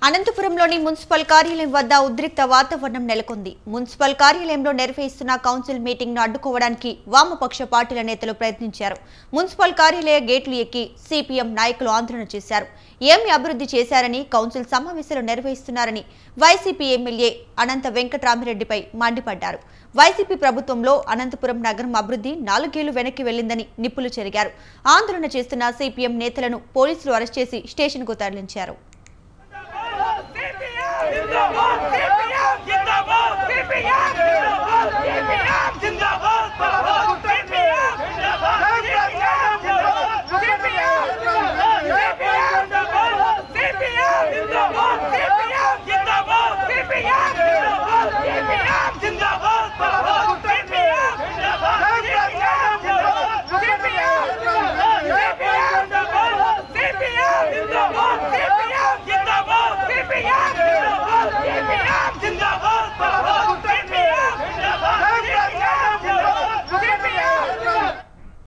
అనంతపురంలోని municipal కార్యాలయం వద్ద ఉద్రిక్త వాతావరణం నెలకొంది. మున్సిపల్ కార్యాలయంలో నిర్వహిస్తున్న కౌన్సిల్ మీటింగ్ ను అడ్డుకోవడానికి వామపక్ష పార్టీల నేతలు ప్రయత్నించారు. మున్సిపల్ కార్యాలయ గేట్లు ఎక్కి సిపిఎం నాయకులు ఆందోళన చేశారు. ఏమి అభివృద్ధి చేశారని, కౌన్సిల్ సమావేశాలు నిర్వహిస్తున్నారని వైసీపీ ఎమ్మెల్యే అనంత వెంకటరామిరెడ్డిపై మండిపడ్డారు. వైసీపీ ప్రభుత్వంలో అనంతపురం నగరం అభివృద్ధి 4 ఏళ్లు వెనక్కి వెళ్లిందని నిప్పులు చెరిగారు. ఆందోళన చేస్తున్న సిపిఎం నేతలను పోలీసులు అరెస్ట్ చేసి స్టేషన్కు తరలించారు. जिंदाबाद CPM जिंदाबाद CPM जिंदाबाद CPM